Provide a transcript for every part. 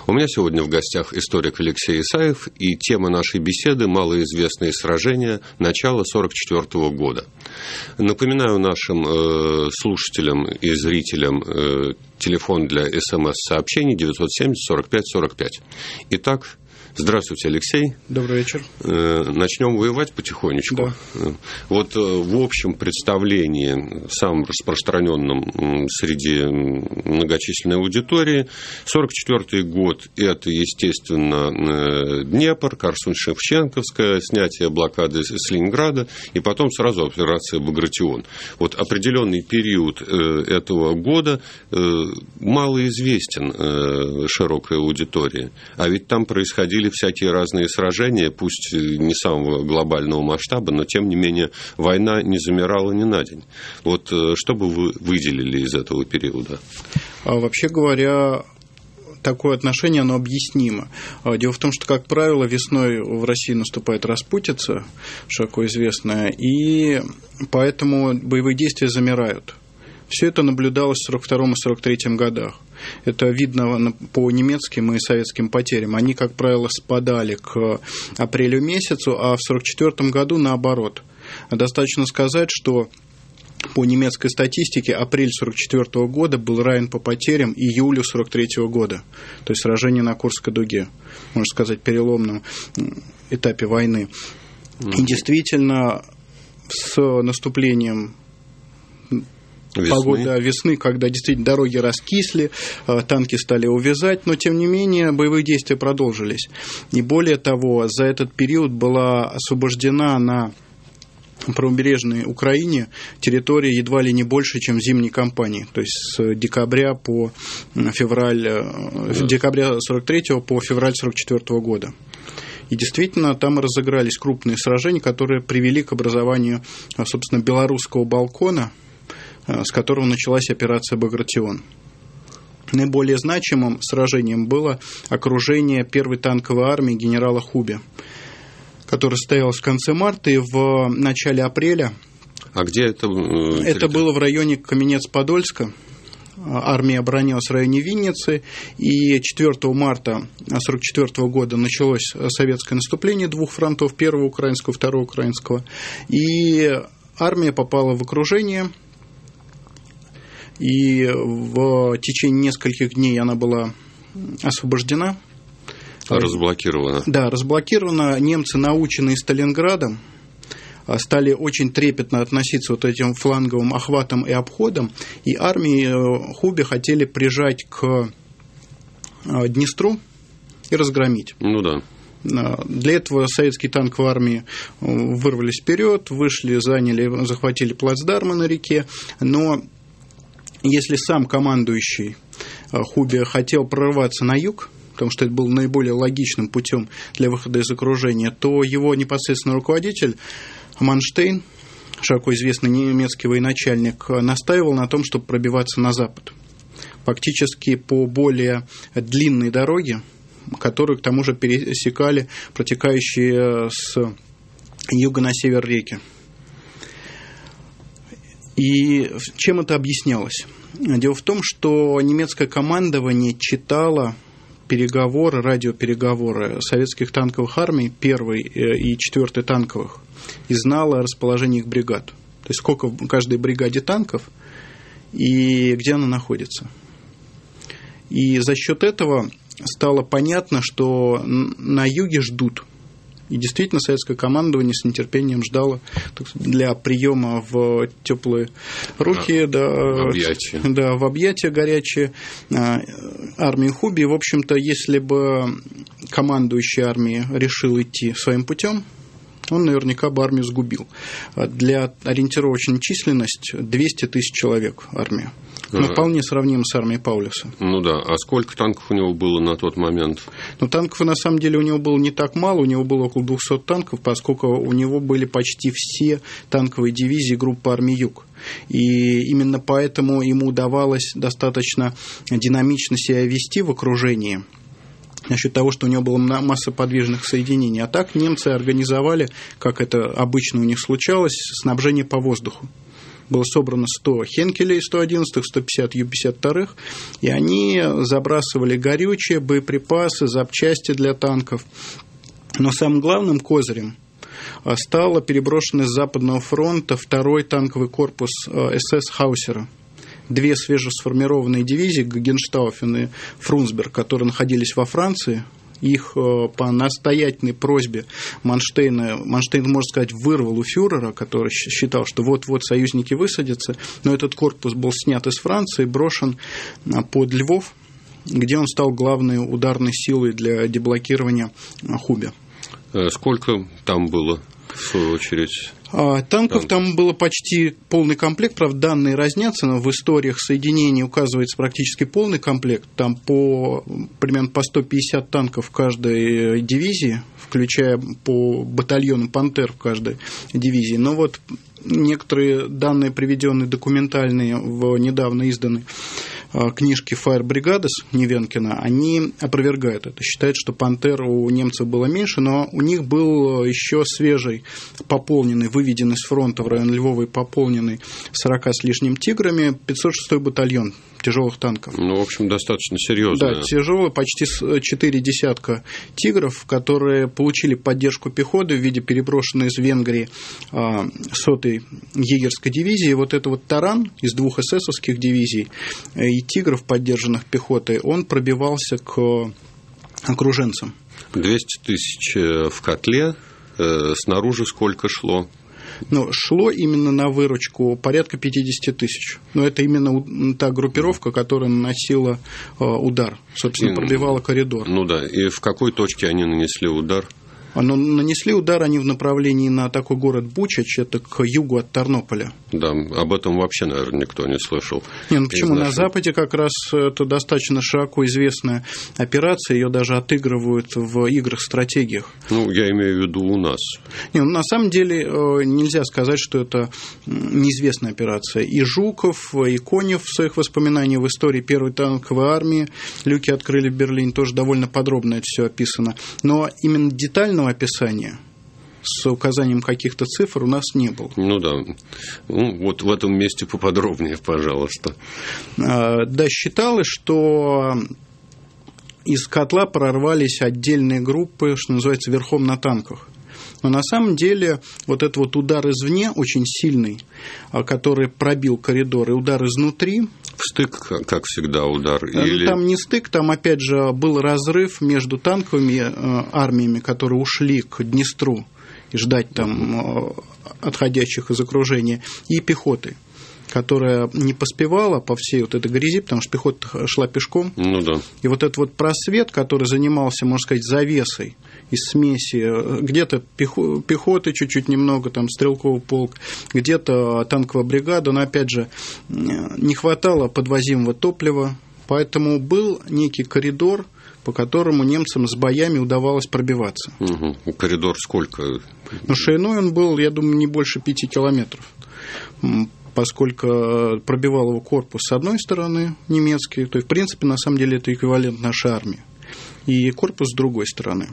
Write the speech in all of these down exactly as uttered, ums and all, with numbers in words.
У меня сегодня в гостях историк Алексей Исаев, и тема нашей беседы – малоизвестные сражения начала сорок четвёртого года. Напоминаю нашим э, слушателям и зрителям э, телефон для СМС-сообщений девятьсот семьдесят сорок пять сорок пять. Итак, здравствуйте, Алексей. Добрый вечер. Начнем воевать потихонечку. Да. Вот в общем представлении, самым распространенном среди многочисленной аудитории, сорок четвёртый год – это, естественно, Днепр, Корсунь-Шевченковская, снятие блокады с Ленинграда, и потом сразу операция «Багратион». Вот определенный период этого года малоизвестен широкой аудитории, а ведь там происходили всякие разные сражения, пусть не самого глобального масштаба, но тем не менее война не замирала ни на день. Вот что бы вы выделили из этого периода? А вообще говоря, такое отношение, оно объяснимо. Дело в том, что, как правило, весной в России наступает распутица, широко известная, и поэтому боевые действия замирают. Все это наблюдалось в сорок втором и сорок третьем годах. Это видно по немецким и советским потерям. Они, как правило, спадали к апрелю месяцу, а в сорок четвёртом году наоборот. Достаточно сказать, что по немецкой статистике апрель сорок четвёртого года был равен по потерям июлю сорок третьего года. То есть сражение на Курской дуге, можно сказать, переломном этапе войны. И действительно, с наступлением Весны. Погода весны, когда действительно дороги раскисли, танки стали увязать, но тем не менее боевые действия продолжились. И более того, за этот период была освобождена на правобережной Украине территория едва ли не больше, чем в зимней кампании, то есть с декабря по февраль, с декабря сорок третьего по февраль сорок четвёртого года. И действительно, там разыгрались крупные сражения, которые привели к образованию, собственно, белорусского балкона, с которого началась операция «Багратион». Наиболее значимым сражением было окружение первой танковой армии генерала Хуби, которое состоялось в конце марта и в начале апреля. А где это? Это было в районе Каменец-Подольска. Армия оборонялась в районе Винницы, и четвёртого марта сорок четвёртого года началось советское наступление двух фронтов, первого украинского, второго украинского, и армия попала в окружение. И в течение нескольких дней она была освобождена. Разблокирована. Да, разблокирована. Немцы, наученные Сталинградом, стали очень трепетно относиться вот этим фланговым охватам и обходам, и армии Хуби хотели прижать к Днестру и разгромить. Ну да. Для этого советские танковые армии вырвались вперед, вышли, заняли, захватили плацдармы на реке, но если сам командующий Хуби хотел прорываться на юг, потому что это был наиболее логичным путем для выхода из окружения, то его непосредственный руководитель Манштейн, широко известный немецкий военачальник, настаивал на том, чтобы пробиваться на запад. Фактически по более длинной дороге, которую к тому же пересекали протекающие с юга на север реки. И чем это объяснялось? Дело в том, что немецкое командование читало переговоры, радиопереговоры советских танковых армий, первой и четвёртой танковых, и знало расположение их бригад. То есть сколько в каждой бригаде танков и где она находится. И за счет этого стало понятно, что на юге ждут. И действительно, советское командование с нетерпением ждало для приема в теплые руки, да, в объятия, да, в объятия горячие армии Хуби. И, в общем-то, если бы командующий армией решил идти своим путем, он наверняка бы армию сгубил. Для ориентировочной численности двести тысяч человек армия. Ну, ага. Вполне сравнимо с армией Паулюса. Ну да, а сколько танков у него было на тот момент? Ну, танков на самом деле у него было не так мало, у него было около двухсот танков, поскольку у него были почти все танковые дивизии группы армий Юг. И именно поэтому ему удавалось достаточно динамично себя вести в окружении, насчет того, что у него была масса подвижных соединений. А так немцы организовали, как это обычно у них случалось, снабжение по воздуху. было собрано сто Хенкелей сто одиннадцатых, сто пятьдесят Ю пятьдесят вторых, и они забрасывали горючее, боеприпасы, запчасти для танков. Но самым главным козырем стало переброшенный с Западного фронта второй танковый корпус эс эс Хаусера. Две свежесформированные дивизии, Гагенштауфен и Фрунсберг, которые находились во Франции, их по настоятельной просьбе Манштейна, Манштейн, можно сказать, вырвал у фюрера, который считал, что вот-вот союзники высадятся, но этот корпус был снят из Франции, брошен под Львов, где он стал главной ударной силой для деблокирования Хубе. Сколько там было, в свою очередь? Танков там было почти полный комплект, правда, данные разнятся, но в историях соединений указывается практически полный комплект. Там по, примерно по сто пятьдесят танков в каждой дивизии, включая по батальону «Пантер» в каждой дивизии. Но вот некоторые данные, приведенные документальные в недавно изданной книжки «Фаер Бригадес» Невенкина, они опровергают это. Считают, что «Пантер» у немцев было меньше, но у них был еще свежий, пополненный, выведенный с фронта в район Львова и пополненный сорока с лишним «Тиграми» пятьсот шестой батальон тяжелых танков. Ну, в общем, достаточно серьезно. Да, тяжелые, почти четыре десятка «Тигров», которые получили поддержку пехоты в виде переброшенной из Венгрии сотой егерской дивизии. Вот это вот «Таран» из двух эсэсовских дивизий и «Тигров», поддержанных пехотой, он пробивался к окруженцам. двести тысяч в котле, снаружи сколько шло? Но шло именно на выручку порядка пятьдесят тысяч. Но это именно та группировка, которая наносила удар, собственно, пробивала коридор. Ну да, и в какой точке они нанесли удар? Но нанесли удар они в направлении на такой город Бучач, это к югу от Тарнополя. Да, об этом вообще, наверное, никто не слышал. Не, ну почему? Наших... На Западе как раз это достаточно широко известная операция, ее даже отыгрывают в играх-стратегиях. Ну, я имею в виду у нас. Не, ну, на самом деле нельзя сказать, что это неизвестная операция. И Жуков, и Конев в своих воспоминаниях в истории Первой танковой армии люки открыли в Берлине, тоже довольно подробно это все описано. Но именно детально описания с указанием каких-то цифр у нас не было. Ну да. Ну, вот в этом месте поподробнее, пожалуйста. Да, считалось, что из котла прорвались отдельные группы, что называется, верхом на танках. Но на самом деле вот этот вот удар извне очень сильный, который пробил коридор, и удар изнутри. В стык, как всегда, удар? Ну, или... Там не стык, там опять же был разрыв между танковыми армиями, которые ушли к Днестру и ждать там отходящих из окружения, и пехоты, которая не поспевала по всей вот этой грязи, потому что пехота шла пешком. Ну да. И вот этот вот просвет, который занимался, можно сказать, завесой из смеси, где-то пехоты чуть-чуть немного, там стрелковый полк, где-то танковая бригада, но опять же не хватало подвозимого топлива, поэтому был некий коридор, по которому немцам с боями удавалось пробиваться. Угу. Коридор сколько? Но шириной он был, я думаю, не больше пяти километров, поскольку пробивал его корпус с одной стороны немецкий, то есть, в принципе, на самом деле это эквивалент нашей армии, и корпус с другой стороны.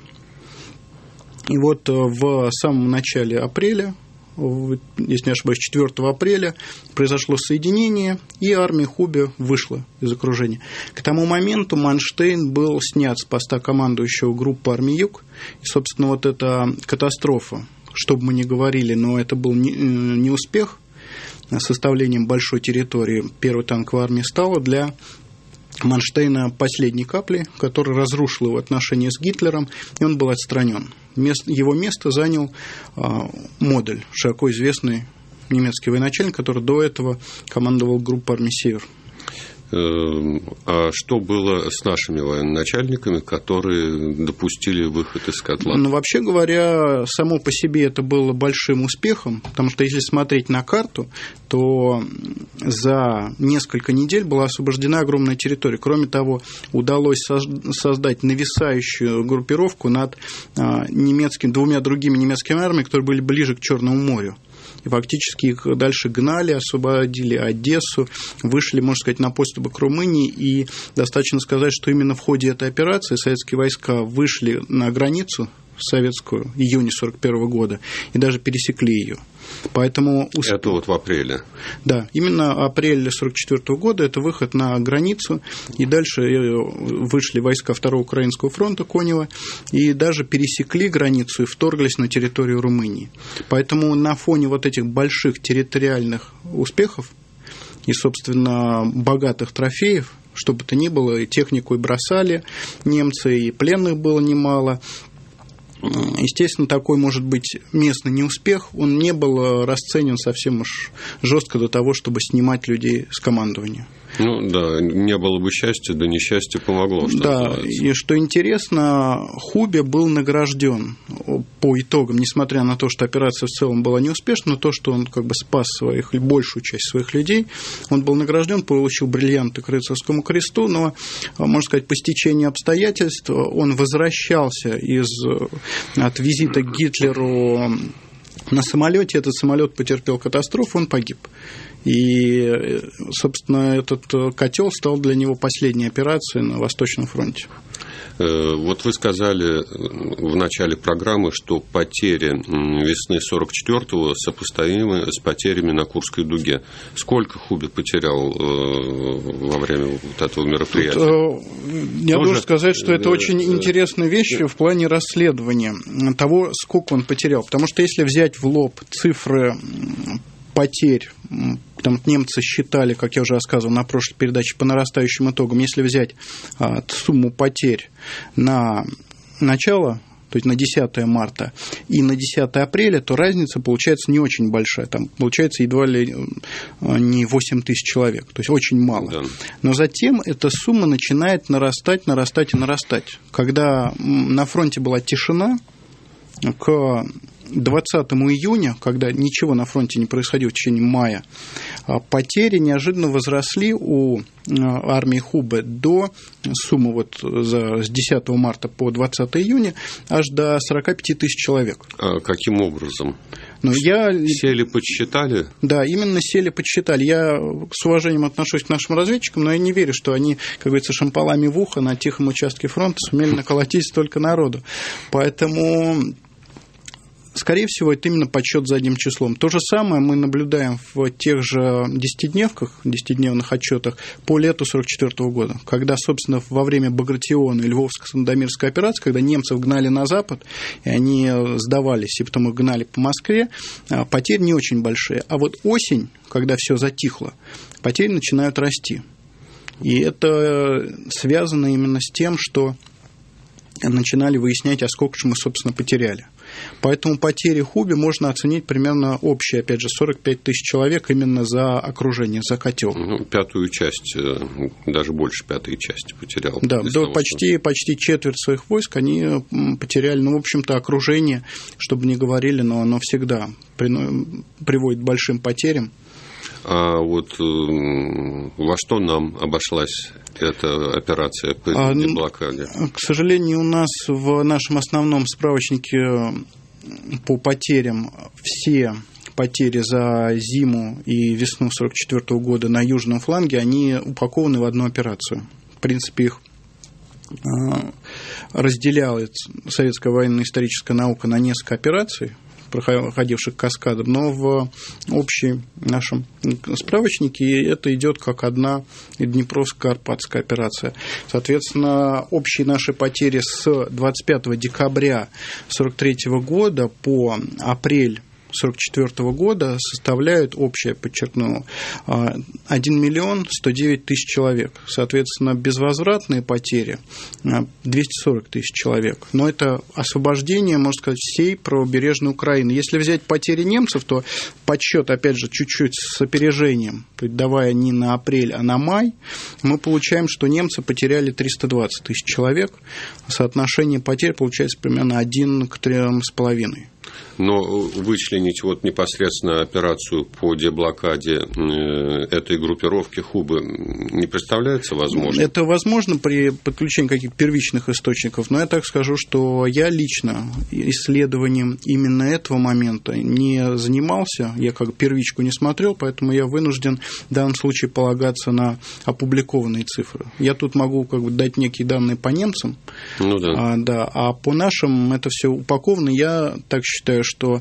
И вот в самом начале апреля, если не ошибаюсь, четвёртого апреля, произошло соединение, и армия Хубе вышла из окружения. К тому моменту Манштейн был снят с поста командующего группы армии Юг, и, собственно, вот эта катастрофа, что бы мы ни говорили, но это был не успех, составлением большой территории первой танковой армии стало для Манштейна последней каплей, которая разрушила его отношения с Гитлером, и он был отстранен. Его место занял Модель, широко известный немецкий военачальник, который до этого командовал группой армий «Север». А что было с нашими военачальниками, которые допустили выход из котла? Ну, вообще говоря, само по себе это было большим успехом, потому что если смотреть на карту, то за несколько недель была освобождена огромная территория. Кроме того, удалось создать нависающую группировку над немецкими, двумя другими немецкими армиями, которые были ближе к Черному морю. И фактически их дальше гнали, освободили Одессу, вышли, можно сказать, на подступы к Румынии. И достаточно сказать, что именно в ходе этой операции советские войска вышли на границу советскую, в июне сорок первого года, и даже пересекли ее. Поэтому... Это вот в апреле. Да, именно апрель сорок четвёртого года – это выход на границу, и дальше вышли войска Второго Украинского фронта Конева, и даже пересекли границу и вторглись на территорию Румынии. Поэтому на фоне вот этих больших территориальных успехов и, собственно, богатых трофеев, что бы то ни было, и технику и бросали немцы, и пленных было немало. Естественно, такой, может быть, местный неуспех, он не был расценен совсем уж жестко до того, чтобы снимать людей с командования. Ну да, не было бы счастья, да несчастье помогло. Что да, называется. И что интересно, Хубе был награжден по итогам, несмотря на то, что операция в целом была неуспешна, но то, что он как бы спас своих, большую часть своих людей, он был награжден, получил бриллианты к рыцарскому кресту, но, можно сказать, по стечению обстоятельств он возвращался из, от визита к Гитлеру на самолете, этот самолет потерпел катастрофу, он погиб. И, собственно, этот котел стал для него последней операцией на Восточном фронте. Вот вы сказали в начале программы, что потери весны сорок четвёртого сопоставимы с потерями на Курской дуге. Сколько Хубе потерял во время вот этого мероприятия? Тут, я должен сказать, что это очень интересная вещь в плане расследования того, сколько он потерял. Потому что если взять в лоб цифры потерь, там немцы считали, как я уже рассказывал на прошлой передаче, по нарастающим итогам, если взять а, сумму потерь на начало, то есть на десятое марта и на десятое апреля, то разница получается не очень большая. Там получается едва ли не восемь тысяч человек, то есть очень мало. Да. Но затем эта сумма начинает нарастать, нарастать и нарастать. Когда на фронте была тишина, к двадцатому июня, когда ничего на фронте не происходило в течение мая, потери неожиданно возросли у армии Хубе до суммы вот за, с десятого марта по двадцатое июня аж до сорок пять тысяч человек. А каким образом? Ну, я... Сели, подсчитали? Да, именно сели, подсчитали. Я с уважением отношусь к нашим разведчикам, но я не верю, что они, как говорится, шампалами в ухо на тихом участке фронта сумели наколотить столько народу. Поэтому... Скорее всего, это именно подсчет задним числом. То же самое мы наблюдаем в тех же десятидневках, десятидневных отчетах по лету сорок четвёртого года, когда, собственно, во время Багратиона и Львовско-Сандомирской операции, когда немцев гнали на запад, и они сдавались, и потом их гнали по Москве, потери не очень большие. А вот осень, когда все затихло, потери начинают расти. И это связано именно с тем, что начинали выяснять, а сколько же мы, собственно, потеряли. Поэтому потери Хубе можно оценить примерно общие, опять же, сорок пять тысяч человек именно за окружение, за котел. Ну, пятую часть, даже больше пятой части потерял. Да, да почти, что... почти четверть своих войск они потеряли. Ну, в общем-то, окружение, чтобы не говорили, но оно всегда приводит к большим потерям. А вот во что нам обошлась эта операция по деблокаде? К сожалению, у нас в нашем основном справочнике по потерям все потери за зиму и весну сорок четвёртого года на южном фланге, они упакованы в одну операцию. В принципе, их разделяет советская военно-историческая наука на несколько операций, проходивших каскадом, но в общем нашем справочнике это идет как одна Днепровско-Карпатская операция. Соответственно, общие наши потери с двадцать пятого декабря сорок третьего года по апрель сорок четвёртого года составляют, общее, подчеркну, один миллион сто девять тысяч человек. Соответственно, безвозвратные потери двести сорок тысяч человек. Но это освобождение, можно сказать, всей правобережной Украины. Если взять потери немцев, то подсчет, опять же, чуть-чуть с опережением, давая не на апрель, а на май, мы получаем, что немцы потеряли триста двадцать тысяч человек. Соотношение потерь получается примерно один к трем с половиной. Но вычленить вот непосредственно операцию по деблокаде этой группировки Хубы не представляется возможным? Это возможно при подключении каких-то первичных источников, но я так скажу, что я лично исследованием именно этого момента не занимался, я как первичку не смотрел, поэтому я вынужден в данном случае полагаться на опубликованные цифры. Я тут могу как бы дать некие данные по немцам, ну, да. А, да, а по нашим это все упаковано. Я так считаю, что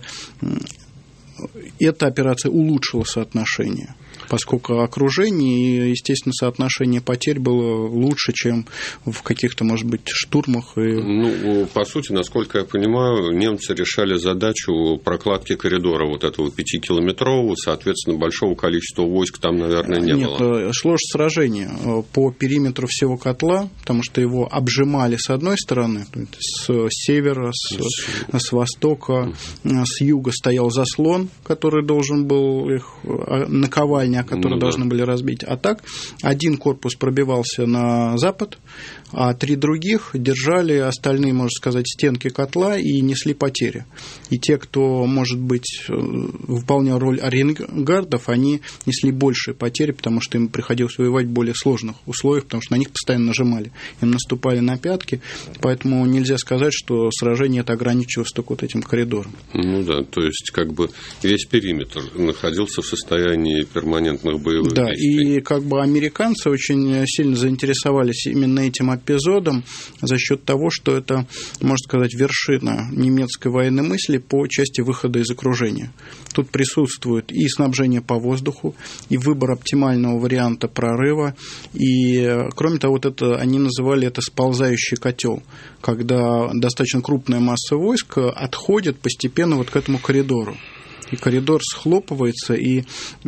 эта операция улучшила соотношение, поскольку окружение и, естественно, соотношение потерь было лучше, чем в каких-то, может быть, штурмах. И... Ну, по сути, насколько я понимаю, немцы решали задачу прокладки коридора вот этого пятикилометрового, соответственно, большого количества войск там, наверное, не Нет, было. Нет, шло же сражение по периметру всего котла, потому что его обжимали с одной стороны, с севера, с, с востока, с юга стоял заслон, который должен был их наковальня, которые ну, должны да. были разбить. А так, один корпус пробивался на запад, а три других держали остальные, можно сказать, стенки котла и несли потери. И те, кто, может быть, выполнял роль арьергардов, они несли большие потери, потому что им приходилось воевать в более сложных условиях, потому что на них постоянно нажимали. Им наступали на пятки, поэтому нельзя сказать, что сражение это ограничивалось только вот этим коридором. Ну да, то есть как бы весь периметр находился в состоянии перманентных боевых да, действий. Да, и как бы американцы очень сильно заинтересовались именно этим эпизодом за счет того, что это, можно сказать, вершина немецкой военной мысли по части выхода из окружения. Тут присутствует и снабжение по воздуху, и выбор оптимального варианта прорыва, и, кроме того, вот это, они называли это сползающий котел, когда достаточно крупная масса войск отходит постепенно вот к этому коридору. И коридор схлопывается, и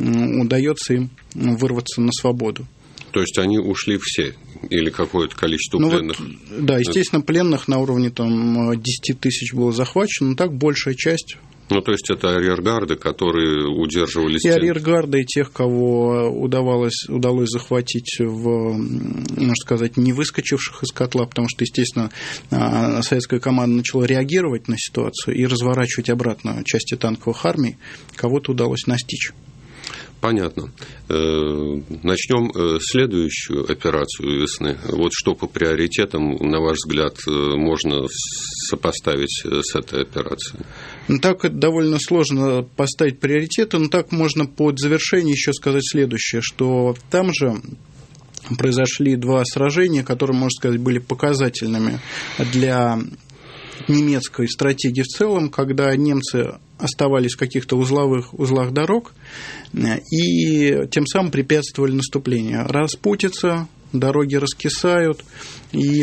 удается им вырваться на свободу. То есть они ушли все? Или какое-то количество ну пленных? Вот, да, естественно, пленных на уровне там, десять тысяч было захвачено, но так большая часть. Ну, то есть это арьергарды, которые удерживали стены? И арьергарды, и тех, кого удавалось, удалось захватить, в, можно сказать, не выскочивших из котла, потому что, естественно, советская команда начала реагировать на ситуацию и разворачивать обратно части танковых армий, кого-то удалось настичь. Понятно. Начнем следующую операцию весны. Вот что по приоритетам, на ваш взгляд, можно сопоставить с этой операцией? Ну, так это довольно сложно поставить приоритеты, но так можно под завершение еще сказать следующее, что там же произошли два сражения, которые, можно сказать, были показательными для немецкой стратегии в целом, когда немцы оставались в каких-то узловых узлах дорог и тем самым препятствовали наступлению. Распутится, дороги раскисают, и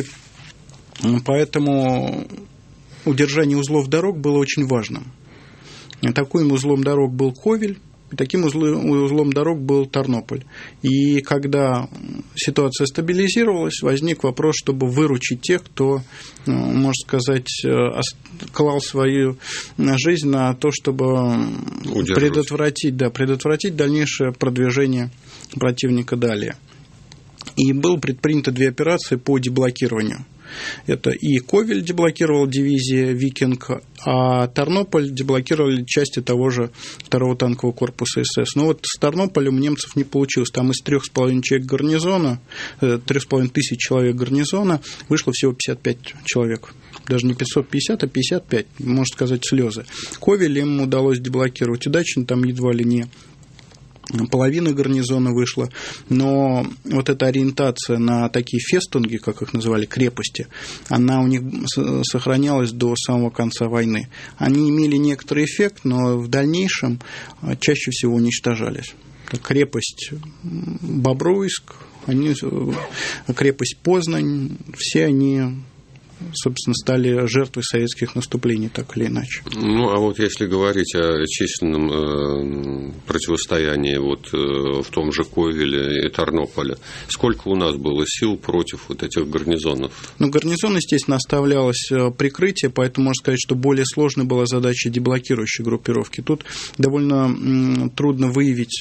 поэтому удержание узлов дорог было очень важным. Таким узлом дорог был Ковель, и таким узлом дорог был Тарнополь. И когда ситуация стабилизировалась, возник вопрос, чтобы выручить тех, кто, можно сказать, клал свою жизнь на то, чтобы предотвратить, да, предотвратить дальнейшее продвижение противника далее. И было предпринято две операции по деблокированию. Это и Ковель деблокировал дивизия «Викинг», а Тарнополь деблокировали части того же второго танкового корпуса СС. Но вот с Тарнополем у немцев не получилось. Там из трех с половиной человек гарнизона, трех с половиной тысяч человек гарнизона вышло всего пятьдесят пять человек. Даже не пятьсот пятьдесят, а пятьдесят пять, можно сказать, слезы. Ковель им удалось деблокировать удачно, там едва ли не половина гарнизона вышла, но вот эта ориентация на такие фестунги, как их называли, крепости, она у них сохранялась до самого конца войны. Они имели некоторый эффект, но в дальнейшем чаще всего уничтожались. Крепость Бобруйск, они, крепость Познань, все они, собственно, стали жертвой советских наступлений, так или иначе. Ну, а вот если говорить о численном э, противостоянии вот, э, в том же Ковеле и Тарнополе, сколько у нас было сил против вот этих гарнизонов? Ну, гарнизон, естественно, оставлялось прикрытие, поэтому можно сказать, что более сложной была задача деблокирующей группировки. Тут довольно м, трудно выявить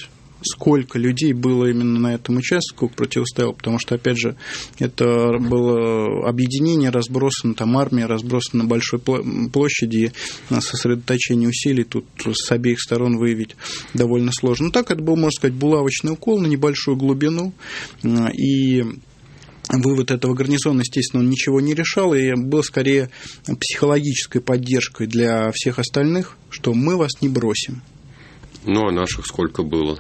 сколько людей было именно на этом участке, сколько противостояло, потому что, опять же, это было объединение, разбросано, там армия разбросана на большой площади, и сосредоточение усилий тут с обеих сторон выявить довольно сложно. Ну, так это был, можно сказать, булавочный укол на небольшую глубину, и вывод этого гарнизона, естественно, он ничего не решал, и был скорее психологической поддержкой для всех остальных, что мы вас не бросим. Ну, а наших сколько было?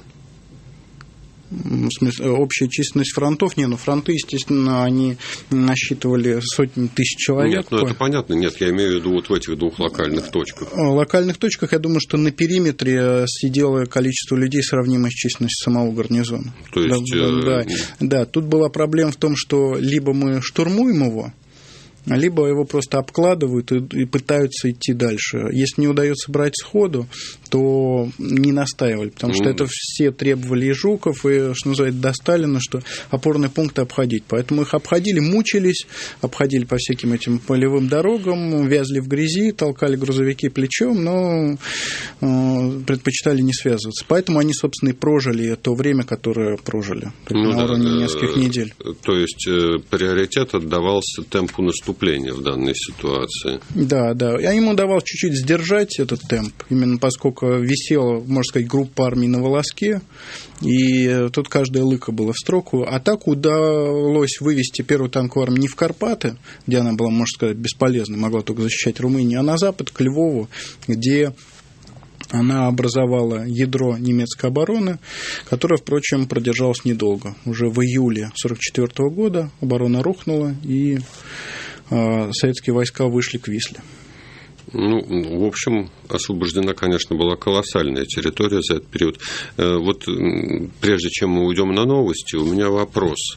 В смысле, общая численность фронтов, не, ну фронты, естественно, они насчитывали сотни тысяч человек. Нет, ну это понятно, нет, я имею в виду вот в этих двух локальных точках. В локальных точках, я думаю, что на периметре сидело количество людей, сравнимое с численностью самого гарнизона. То есть... Да, да, да, тут была проблема в том, что либо мы штурмуем его, либо его просто обкладывают и, и пытаются идти дальше. Если не удается брать сходу, то не настаивали, потому что mm. это все требовали и Жуков, и, что называется, до Сталина, что опорные пункты обходить. Поэтому их обходили, мучились, обходили по всяким этим полевым дорогам, вязли в грязи, толкали грузовики плечом, но э, предпочитали не связываться. Поэтому они, собственно, и прожили то время, которое прожили, ну, на да, уровне да, нескольких недель. То есть э, приоритет отдавался темпу наступления в данной ситуации. Да, да. А ему удавалось чуть-чуть сдержать этот темп, именно поскольку висела, можно сказать, группа армий на волоске, и тут каждая лыка была в строку. А так удалось вывести первую танковую армию не в Карпаты, где она была, можно сказать, бесполезной, могла только защищать Румынию, а на запад, к Львову, где она образовала ядро немецкой обороны, которое, впрочем, продержалось недолго. Уже в июле сорок четвёртого года оборона рухнула, и э, советские войска вышли к Висле. Ну, в общем, освобождена, конечно, была колоссальная территория за этот период. Вот прежде чем мы уйдем на новости, у меня вопрос.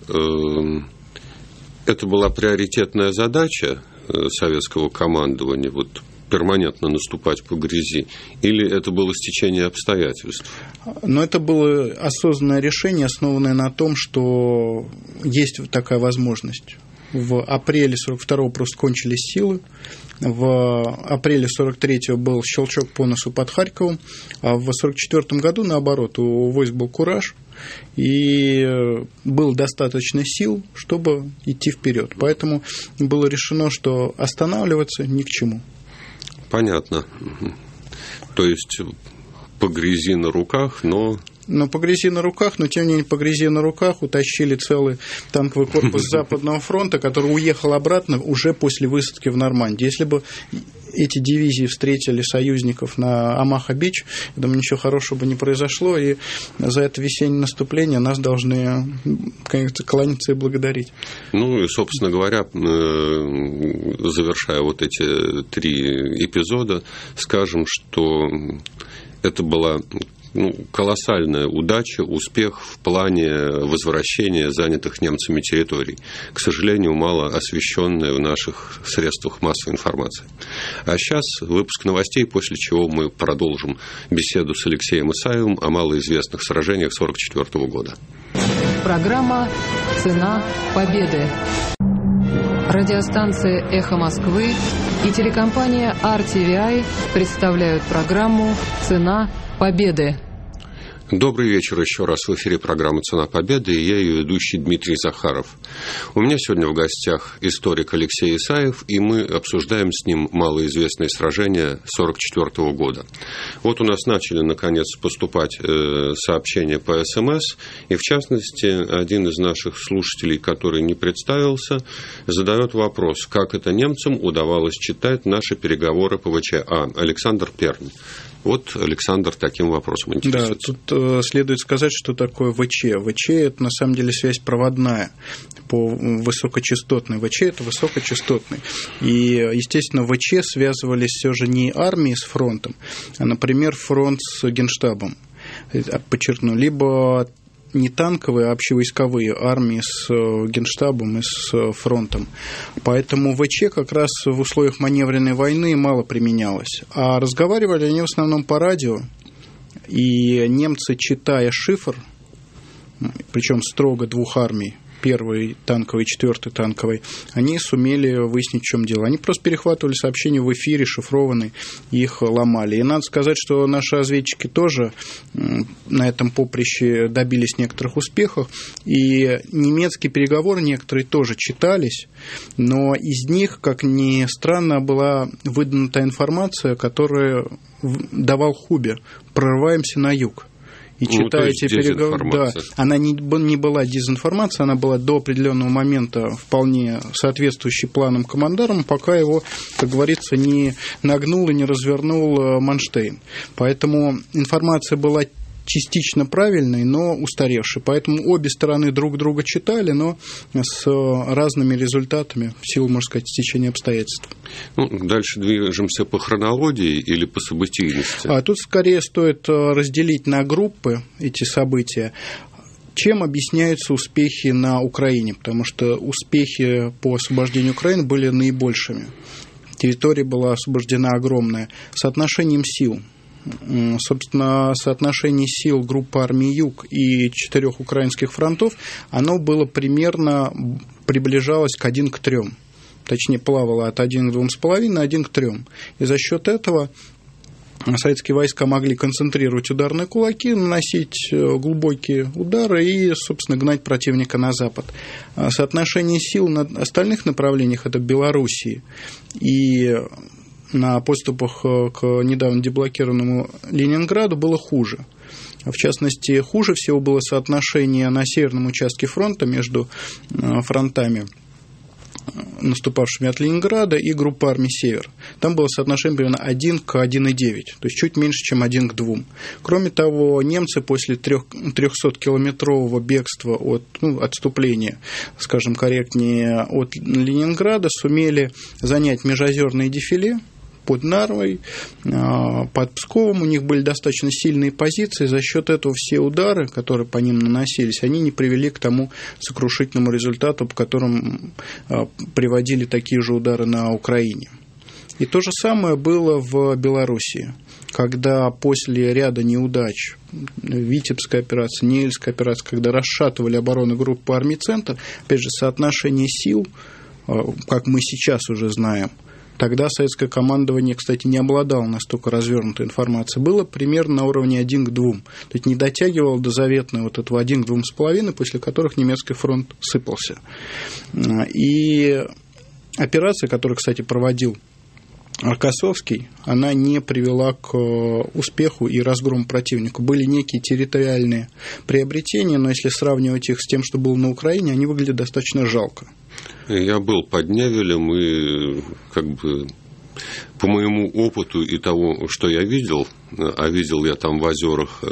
Это была приоритетная задача советского командования, вот перманентно наступать по грязи, или это было стечение обстоятельств? Но это было осознанное решение, основанное на том, что есть такая возможность. В апреле сорок второго просто кончились силы. В апреле сорок третьего был щелчок по носу под Харьковом, а в сорок четвёртом году, наоборот, у войск был кураж, и было достаточно сил, чтобы идти вперед. Поэтому было решено, что останавливаться ни к чему. Понятно. То есть по грязи на руках, но... Но по грязи на руках, но тем не менее по грязи на руках утащили целый танковый корпус Западного фронта, который уехал обратно уже после высадки в Нормандии. Если бы эти дивизии встретили союзников на Амаха-Бич, я думаю, ничего хорошего бы не произошло, и за это весеннее наступление нас должны, конечно, кланяться и благодарить. Ну, и, собственно говоря, завершая вот эти три эпизода, скажем, что это была... Ну, колоссальная удача, успех в плане возвращения занятых немцами территорий. К сожалению, мало освещенная в наших средствах массовой информации. А сейчас выпуск новостей, после чего мы продолжим беседу с Алексеем Исаевым о малоизвестных сражениях сорок четвёртого года. Программа «Цена победы». Радиостанция «Эхо Москвы» и телекомпания ар ти ви ай представляют программу «Цена победы». Добрый вечер еще раз. В эфире программа «Цена победы», и я ее ведущий Дмитрий Захаров. У меня сегодня в гостях историк Алексей Исаев, и мы обсуждаем с ним малоизвестные сражения сорок четвёртого года. Вот у нас начали, наконец, поступать сообщения по СМС, и, в частности, один из наших слушателей, который не представился, задает вопрос, как это немцам удавалось читать наши переговоры по ВЧ. А, Александр Пермь. Вот Александр таким вопросом интересуется. Да, тут э, следует сказать, что такое ВЧ. ВЧ – это на самом деле связь проводная по высокочастотной. ВЧ – это высокочастотный. И, естественно, ВЧ связывались все же не армии с фронтом, а, например, фронт с Генштабом. Подчеркну, либо не танковые, а общевойсковые армии с Генштабом и с фронтом. Поэтому ВЧ как раз в условиях маневренной войны мало применялось. А разговаривали они в основном по радио, и немцы, читая шифр, причем строго двух армий, первой танковой, четвертой танковой, они сумели выяснить, в чем дело. Они просто перехватывали сообщения в эфире, шифрованные, их ломали. И надо сказать, что наши разведчики тоже на этом поприще добились некоторых успехов, и немецкие переговоры некоторые тоже читались, но из них, как ни странно, была выдана та информация, которую давал Хубер: прорываемся на юг. И ну, читаете переговоры, да, она не, не была дезинформация, она была до определенного момента вполне соответствующей планам командарма, пока его, как говорится, не нагнул и не развернул Манштейн. Поэтому информация была частично правильной, но устаревшей. Поэтому обе стороны друг друга читали, но с разными результатами, в силу, можно сказать, стечения обстоятельств. Ну, дальше движемся по хронологии или по событийности? А тут скорее стоит разделить на группы эти события. Чем объясняются успехи на Украине? Потому что успехи по освобождению Украины были наибольшими. Территория была освобождена огромная. Соотношением сил. Собственно, соотношение сил группы армий Юг и четырех украинских фронтов, оно было примерно, приближалось к один к трем. Точнее, плавало от один к двум с половиной, один к трем. И за счет этого советские войска могли концентрировать ударные кулаки, наносить глубокие удары и, собственно, гнать противника на запад. Соотношение сил на остальных направлениях, это Белоруссии и на подступах к недавно деблокированному Ленинграду, было хуже. В частности, хуже всего было соотношение на северном участке фронта между фронтами, наступавшими от Ленинграда, и группы армий «Север». Там было соотношение примерно один к одному целому девяти десятых, то есть чуть меньше, чем один к двум. Кроме того, немцы после трехсоткилометрового бегства от, ну, отступления, скажем корректнее, от Ленинграда сумели занять межозерные дефиле под Нарвой, под Псковом. У них были достаточно сильные позиции. За счет этого все удары, которые по ним наносились, они не привели к тому сокрушительному результату, по которым приводили такие же удары на Украине. И то же самое было в Белоруссии, когда после ряда неудач, Витебская операция, Нельская операция, когда расшатывали оборону группы армий «Центр», опять же, соотношение сил, как мы сейчас уже знаем, тогда советское командование, кстати, не обладало настолько развернутой информацией. Было примерно на уровне один к двум. То есть не дотягивало до заветного вот этого один к двум с половиной, после которых немецкий фронт сыпался. И операция, которую, кстати, проводил Рокоссовский, она не привела к успеху и разгрому противника. Были некие территориальные приобретения, но если сравнивать их с тем, что было на Украине, они выглядят достаточно жалко. Я был под Невелем, и как бы по моему опыту и того, что я видел, а видел я там в озерах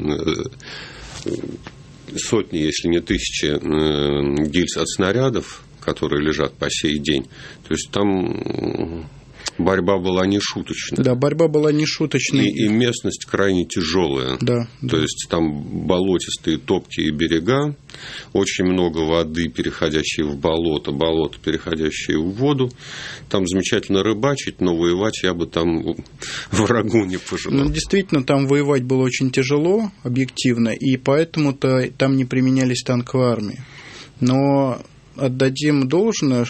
сотни, если не тысячи гильз от снарядов, которые лежат по сей день, то есть там борьба была не шуточная. Да, борьба была не шуточная. И, и местность крайне тяжелая. Да, То да. есть там болотистые топкие берега, очень много воды, переходящей в болото, болото, переходящее в воду. Там замечательно рыбачить, но воевать я бы там врагу не пожелал. Ну, действительно, там воевать было очень тяжело, объективно, и поэтому-то там не применялись танковые армии. Но отдадим должное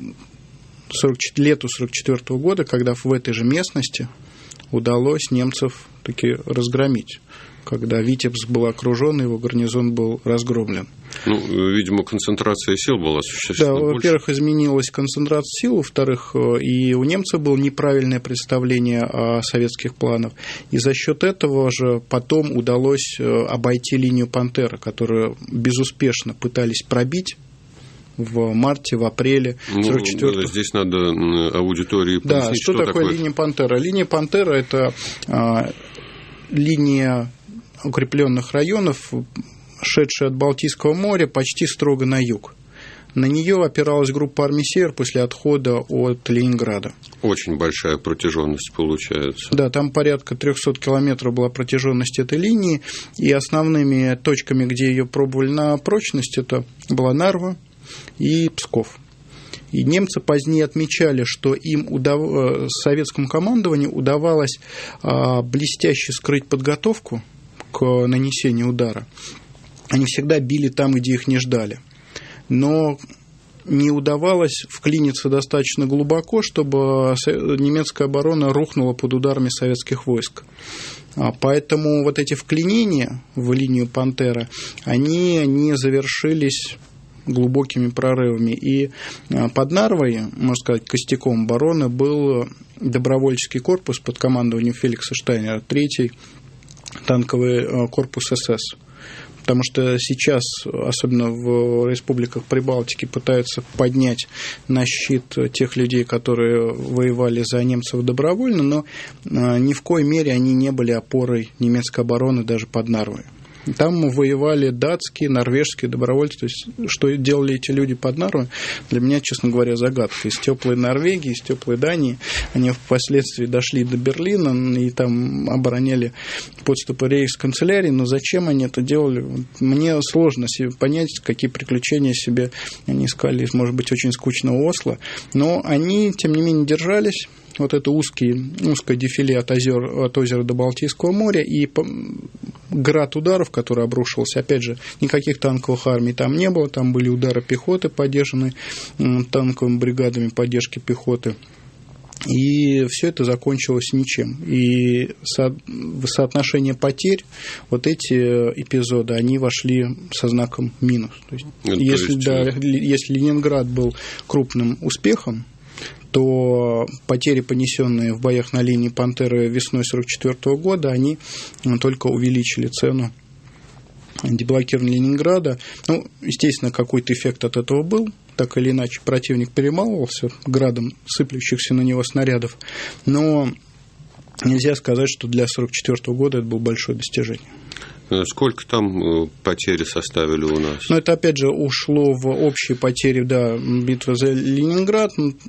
лету сорок четвёртого года, когда в этой же местности удалось немцев таки разгромить, когда Витебск был окружен, его гарнизон был разгромлен. Ну, видимо, концентрация сил была существенно да, больше. Во-первых, изменилась концентрация сил, во-вторых, и у немцев было неправильное представление о советских планах, и за счет этого же потом удалось обойти линию «Пантера», которую безуспешно пытались пробить в марте, в апреле сорок четвёртого. Ну, здесь надо аудитории пояснить, да, что, что такое, такое линия «Пантера». Линия «Пантера» – это а, линия укрепленных районов, шедшая от Балтийского моря почти строго на юг. На нее опиралась группа армий «Север» после отхода от Ленинграда. Очень большая протяженность получается. Да, там порядка триста километров была протяженность этой линии, и основными точками, где ее пробовали на прочность, это была Нарва и Псков. И немцы позднее отмечали, что им удав... советскому командованию удавалось а, блестяще скрыть подготовку к нанесению удара. Они всегда били там, где их не ждали. но не удавалось вклиниться достаточно глубоко, чтобы немецкая оборона рухнула под ударами советских войск. Поэтому вот эти вклинения в линию «Пантера», они не завершились глубокими прорывами. И под Нарвой, можно сказать, костяком обороны был добровольческий корпус под командованием Феликса Штайнера, третий танковый корпус СС. Потому что сейчас, особенно в республиках Прибалтики, пытаются поднять на щит тех людей, которые воевали за немцев добровольно, но ни в коей мере они не были опорой немецкой обороны даже под Нарвой. Там воевали датские, норвежские добровольцы. То есть, что делали эти люди под Нарвой, для меня, честно говоря, загадка. Из теплой Норвегии, из теплой Дании они впоследствии дошли до Берлина и там обороняли подступы рейхсканцелярии. Но зачем они это делали? Мне сложно себе понять, какие приключения себе они искали, может быть, очень скучного Осло. Но они, тем не менее, держались. Вот это узкий, узкое дефиле от, озер, от озера до Балтийского моря и град ударов, который обрушился. Опять же, никаких танковых армий там не было, там были удары пехоты, поддержанные танковыми бригадами поддержки пехоты. И все это закончилось ничем. И со, соотношение потерь, вот эти эпизоды, они вошли со знаком минус. То есть, ну, если, то есть... Да, если Ленинград был крупным успехом, то потери, понесенные в боях на линии «Пантеры» весной сорок четвёртого года, они только увеличили цену деблокирования Ленинграда. Ну, естественно, какой-то эффект от этого был. Так или иначе, противник перемалывался градом сыплющихся на него снарядов. Но нельзя сказать, что для сорок четвёртого года это было большое достижение. Сколько там потери составили у нас? Ну, это, опять же, ушло в общие потери, да, битвы за Ленинград.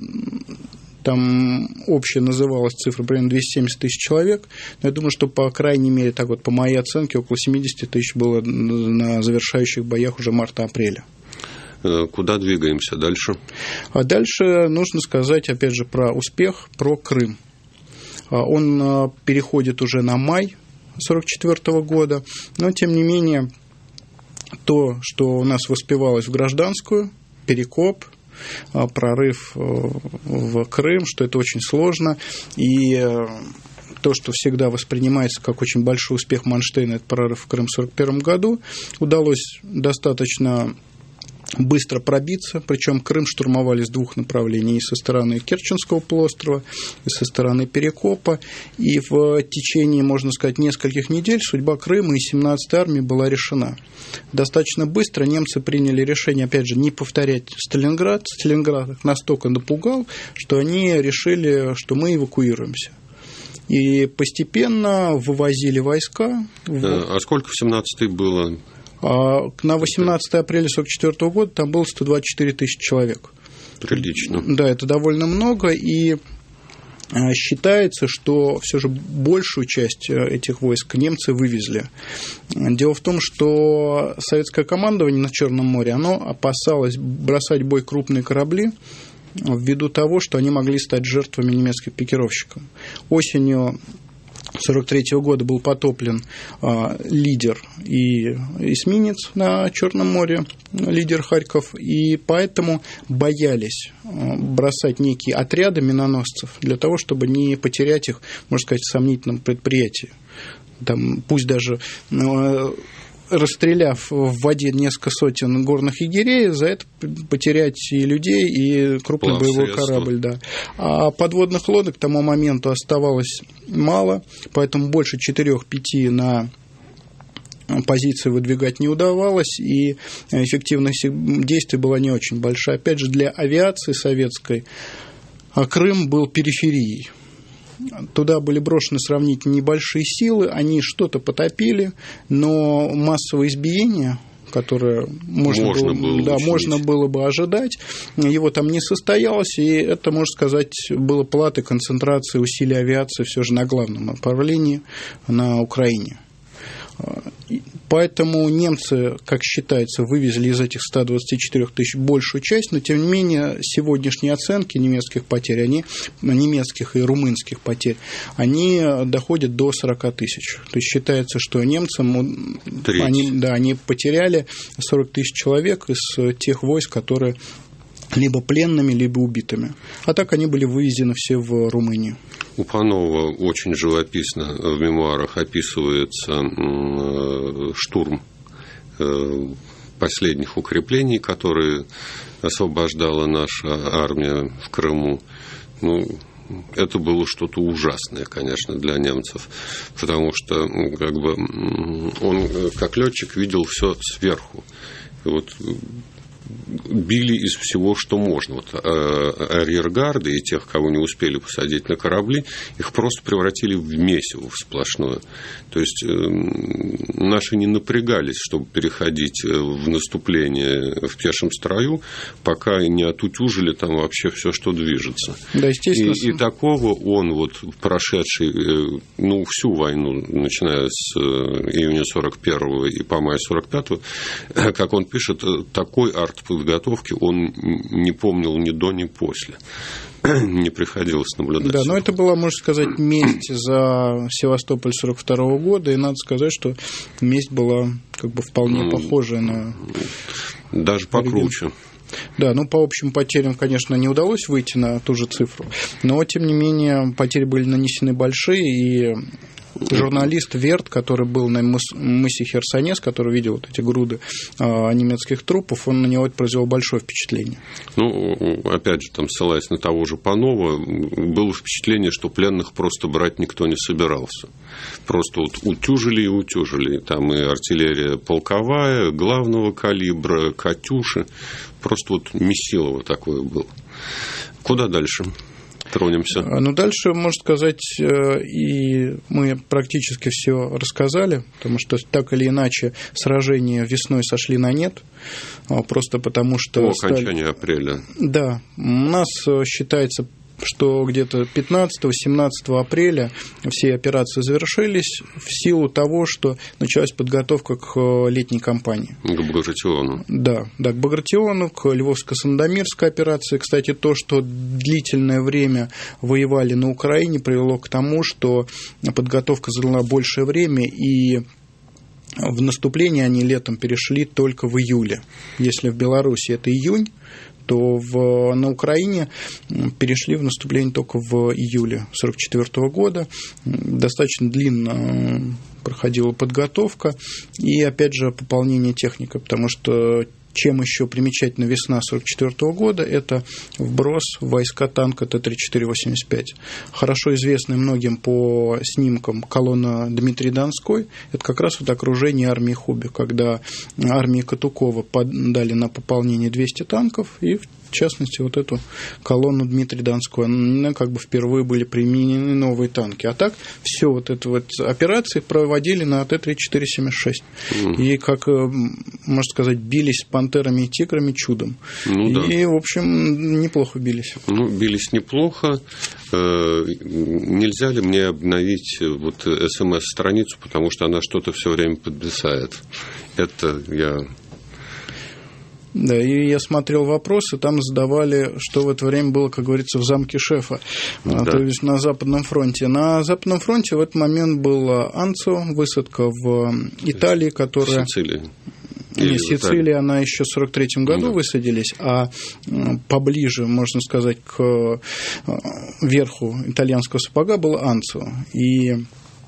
Там общая называлась цифра примерно двести семьдесят тысяч человек. Но я думаю, что, по крайней мере, так вот, по моей оценке, около семьдесят тысяч было на завершающих боях уже марта-апреля. Куда двигаемся дальше? А дальше нужно сказать, опять же, про успех, про Крым. Он переходит уже на май сорок четвёртого года, но, тем не менее, то, что у нас воспевалось в гражданскую, Перекоп, прорыв в Крым, что это очень сложно, и то, что всегда воспринимается как очень большой успех Манштейна, это прорыв в Крым в сорок первом году, удалось достаточно быстро пробиться, причем Крым штурмовали с двух направлений, и со стороны Керченского полуострова, и со стороны Перекопа, и в течение, можно сказать, нескольких недель судьба Крыма и семнадцатой армии была решена. Достаточно быстро немцы приняли решение, опять же, не повторять Сталинград. Сталинград их настолько напугал, что они решили, что мы эвакуируемся. И постепенно вывозили войска. А сколько в семнадцатой было? На восемнадцатое апреля сорок четвёртого года там было сто двадцать четыре тысячи человек. Прилично. Да, это довольно много, и считается, что все же большую часть этих войск немцы вывезли. Дело в том, что советское командование на Черном море, оно опасалось бросать в бой крупные корабли ввиду того, что они могли стать жертвами немецких пикировщиков. Осенью сорок третьего года был потоплен а, лидер и эсминец на Черном море, лидер Харьков, и поэтому боялись а, бросать некие отряды миноносцев для того, чтобы не потерять их, можно сказать, в сомнительном предприятии. Там, пусть даже а, расстреляв в воде несколько сотен горных егерей, за это потерять и людей, и крупный Плав боевой средства. Корабль. Да. А подводных лодок к тому моменту оставалось мало, поэтому больше четырех-пяти на позиции выдвигать не удавалось, и эффективность действий была не очень большая. Опять же, для авиации советской Крым был периферией. Туда были брошены сравнительно небольшие силы, они что-то потопили, но массовое избиение, которое можно, можно, было, было, да, можно было бы ожидать, его там не состоялось, и это, можно сказать, было платой концентрации усилий авиации все же на главном направлении на Украине. Поэтому немцы, как считается, вывезли из этих ста двадцати четырёх тысяч большую часть, но тем не менее сегодняшние оценки немецких потерь, они, немецких и румынских потерь, они доходят до сорока тысяч. То есть считается, что немцам они, да, они потеряли сорок тысяч человек из тех войск, которые либо пленными, либо убитыми. А так они были вывезены все в Румынию. У Панова очень живописно в мемуарах описывается штурм последних укреплений, которые освобождала наша армия в Крыму. Ну, это было что-то ужасное, конечно, для немцев, потому что как бы, он, как летчик, видел все сверху. И вот били из всего, что можно. Вот арьергарды и тех, кого не успели посадить на корабли, их просто превратили в месиво, в сплошное. То есть наши не напрягались, чтобы переходить в наступление в пешем строю, пока не отутюжили там вообще все, что движется. Да, естественно. И, и такого он, вот, прошедший ну, всю войну, начиная с июня сорок первого и по мая сорок пятого, как он пишет, такой артподготовки он не помнил ни до, ни после. Не приходилось наблюдать. Да, но это была, можно сказать, месть за Севастополь сорок второго года, и надо сказать, что месть была как бы вполне похожая на... Даже покруче. Да, ну, по общим потерям, конечно, не удалось выйти на ту же цифру, но, тем не менее, потери были нанесены большие, и журналист Верт, который был на мысе Херсонес, который видел вот эти груды а, немецких трупов, он на него это произвел большое впечатление. Ну, опять же, там, ссылаясь на того же Панова, было впечатление, что пленных просто брать никто не собирался. Просто вот утюжили и утюжили. Там и артиллерия полковая, главного калибра, «Катюши». Просто вот месилово такое было. Куда дальше? Тронемся. Ну, дальше, можно сказать, и мы практически все рассказали, потому что так или иначе сражения весной сошли на нет, просто потому что... По окончании стали... апреля. Да, у нас считается, что где-то пятнадцатого-семнадцатого апреля все операции завершились в силу того, что началась подготовка к летней кампании. К Багратиону. Да, да, к Багратиону, к Львовско-Сандомирской операции. Кстати, то, что длительное время воевали на Украине, привело к тому, что подготовка заняла большее время, и в наступление они летом перешли только в июле. Если в Беларуси это июнь, то в, на Украине перешли в наступление только в июле сорок четвёртого года. Достаточно длинно проходила подготовка и, опять же, пополнение техники, потому что чем еще примечательна весна сорок четвёртого года, это вброс в войска танка Т тридцать четыре восемьдесят пять. Хорошо известный многим по снимкам колонна Дмитрия Донской, это как раз вот окружение армии Хуби, когда армии Катукова подали на пополнение двести танков, и в частности вот эту колонну Дмитрия Донской, ну, как бы впервые были применены новые танки. А так все вот это вот операции проводили на Т тридцать четыре семьдесят шесть. Mm. И, как можно сказать, бились с пантерами и тиграми чудом. Ну, да. И, в общем, неплохо бились. Ну, бились неплохо. Нельзя ли мне обновить вот эс эм эс-страницу, потому что она что-то все время подвисает. Это я... Да, и я смотрел вопросы, там задавали, что в это время было, как говорится, в замке шефа, да. То есть на Западном фронте. На Западном фронте в этот момент была Анцио, высадка в Италии, которая... В Сицилии. Нет, Сицилии, она еще в сорок третьем году да. высадились, а поближе, можно сказать, к верху итальянского сапога была Анцио. И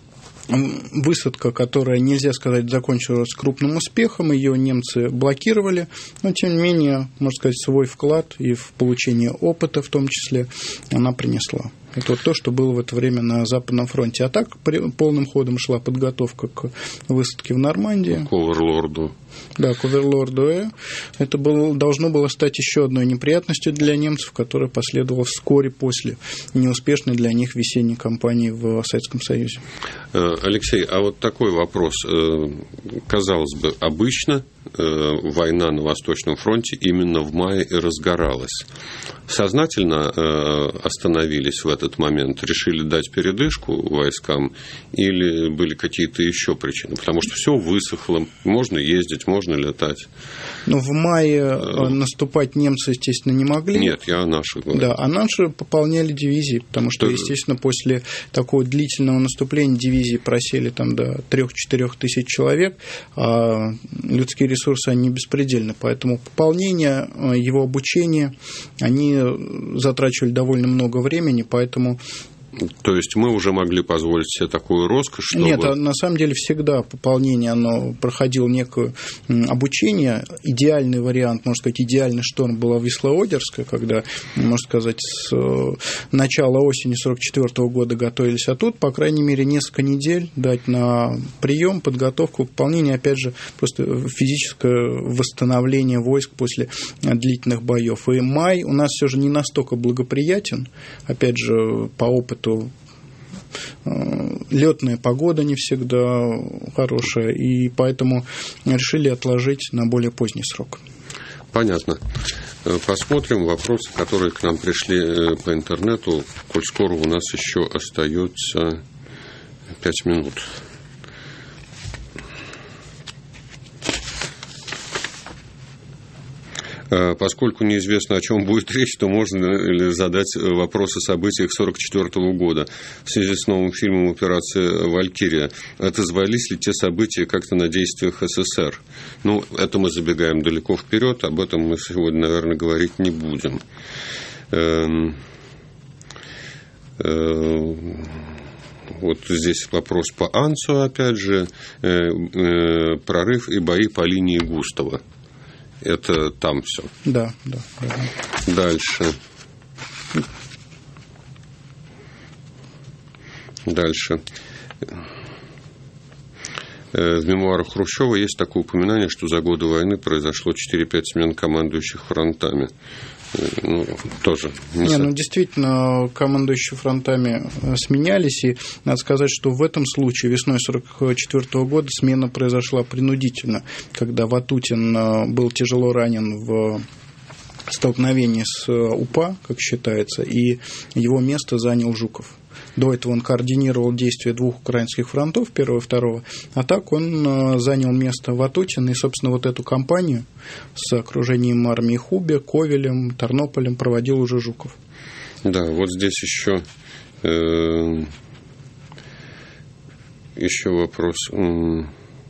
высадка, которая, нельзя сказать, закончилась крупным успехом, ее немцы блокировали, но, тем не менее, можно сказать, свой вклад и в получение опыта, в том числе, она принесла. Это вот то, что было в это время на Западном фронте. А так полным ходом шла подготовка к высадке в Нормандии. К Оверлорду. Да, к Оверлорду. Это было, должно было стать еще одной неприятностью для немцев, которая последовала вскоре после неуспешной для них весенней кампании в Советском Союзе. Алексей, а вот такой вопрос. Казалось бы, обычно война на Восточном фронте именно в мае и разгоралась. Сознательно остановились в этот момент, решили дать передышку войскам или были какие-то еще причины? Потому что все высохло, можно ездить, можно летать. Ну, в мае э... наступать немцы, естественно, не могли. Нет, я о наших говорю. Да, а наши пополняли дивизии, потому что, естественно, после такого длительного наступления дивизии просели там до трех-четырех тысяч человек, а людские ресурсы, они беспредельны, поэтому пополнение, его обучение, они затрачивали довольно много времени, поэтому... То есть мы уже могли позволить себе такую роскошь, чтобы... Нет, на самом деле всегда пополнение, оно проходило некое обучение. Идеальный вариант, можно сказать, идеальный шторм была Вислоодерская, когда, можно сказать, с начала осени сорок четвёртого года готовились, а тут, по крайней мере, несколько недель дать на прием, подготовку, пополнение, опять же, просто физическое восстановление войск после длительных боев. И май у нас все же не настолько благоприятен, опять же, по опыту. Летная погода не всегда хорошая, и поэтому решили отложить на более поздний срок. Понятно. Посмотрим вопросы, которые к нам пришли по интернету, коль скоро у нас еще остается пять минут. Поскольку неизвестно, о чем будет речь, то можно ли задать вопрос о событиях сорок четвёртого года. В связи с новым фильмом «Операция Валькирия» отозвались ли те события как-то на действиях СССР? Ну, это мы забегаем далеко вперед, об этом мы сегодня, наверное, говорить не будем. Вот здесь вопрос по Анцу, опять же, прорыв и бои по линии Густава. Это там все. Да, да, да. Дальше. Дальше. В мемуарах Хрущева есть такое упоминание, что за годы войны произошло четыре-пять смен командующих фронтами. Ну, тоже не, не ну, действительно, командующие фронтами сменялись, и надо сказать, что в этом случае весной сорок четвёртого года смена произошла принудительно, когда Ватутин был тяжело ранен в столкновении с УПА, как считается, и его место занял Жуков. До этого он координировал действия двух украинских фронтов, первого и второго, а так он занял место Ватутина, и, собственно, вот эту кампанию с окружением армии Хубе, Ковелем, Тарнополем проводил уже Жуков. Да, вот здесь еще, э, еще вопрос э,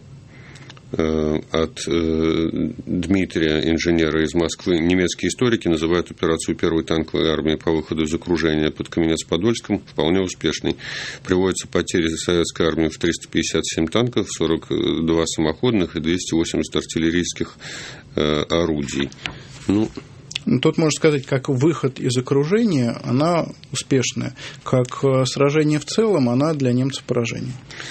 от э, Дмитрия, инженера из Москвы. Немецкие историки называют операцию первой танковой армии по выходу из окружения под Каменец-Подольском вполне успешной. Приводятся потери советской армии в триста пятьдесят семь танков, сорок два самоходных и двести восемьдесят артиллерийских э, орудий. Ну, Тут можно сказать, как выход из окружения, она успешная. Как сражение в целом, она для немцев поражение.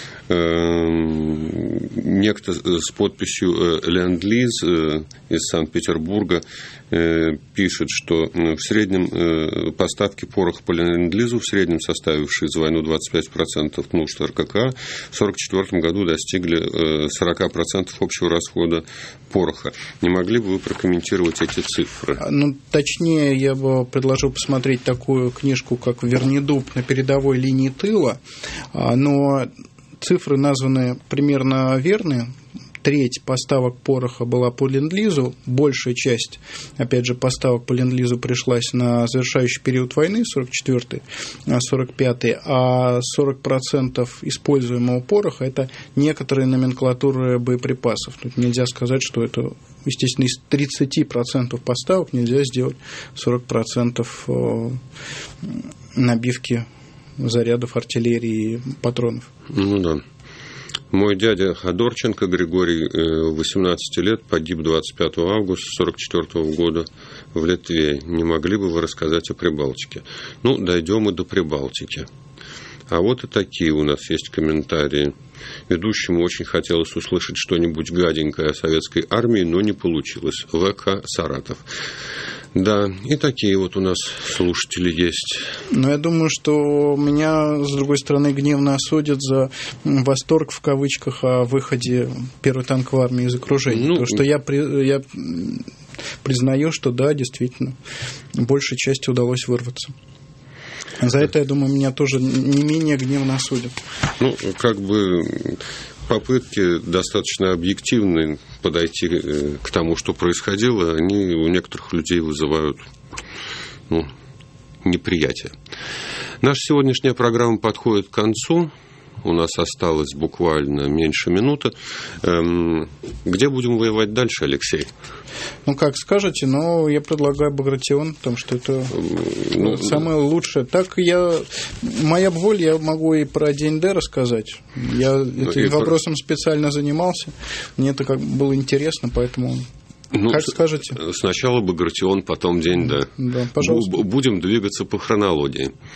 Некто с подписью «Ленд-лиз» из Санкт-Петербурга пишет, что в среднем поставки пороха по Ленд-лизу, в среднем составившие за войну двадцать пять процентов нужд РККА, в сорок четвёртом году достигли сорок процентов общего расхода пороха. Не могли бы вы прокомментировать эти цифры? Ну, точнее, я бы предложил посмотреть такую книжку, как «Вернедуб на передовой линии тыла», но цифры названы примерно верные. Треть поставок пороха была по Ленд-лизу, большая часть, опять же, поставок по Ленд-лизу пришлась на завершающий период войны, сорок четвёртый сорок пятый, а сорок процентов используемого пороха – это некоторые номенклатуры боеприпасов. Тут нельзя сказать, что это, естественно, из тридцати процентов поставок нельзя сделать сорок процентов набивки зарядов артиллерии и патронов. Ну да. Мой дядя Ходорченко Григорий, восемнадцати лет, погиб двадцать пятого августа сорок четвёртого года в Литве. Не могли бы вы рассказать о Прибалтике? Ну, дойдем и до Прибалтики. А вот и такие у нас есть комментарии. Ведущему очень хотелось услышать что-нибудь гаденькое о советской армии, но не получилось. ВК Саратов. Да, и такие вот у нас слушатели есть. Но я думаю, что меня, с другой стороны, гневно осудят за восторг, в кавычках, о выходе первой танковой армии из окружения. Ну, Потому что я, я признаю, что да, действительно, большей части удалось вырваться. За это, я думаю, меня тоже не менее гневно осудят. Ну, как бы попытки достаточно объективны подойти к тому, что происходило, они у некоторых людей вызывают, ну, неприятие. Наша сегодняшняя программа подходит к концу. У нас осталось буквально меньше минуты. Где будем воевать дальше, Алексей? Ну, как скажете, но я предлагаю Багратион, потому что это ну, самое лучшее. Так я... Моя воля, я могу и про ДНД рассказать. Я ну, этим вопросом про... специально занимался. Мне это как было интересно, поэтому... Ну, как скажете? Сначала Багратион, потом ДНД. Да, пожалуйста. Будем двигаться по хронологии.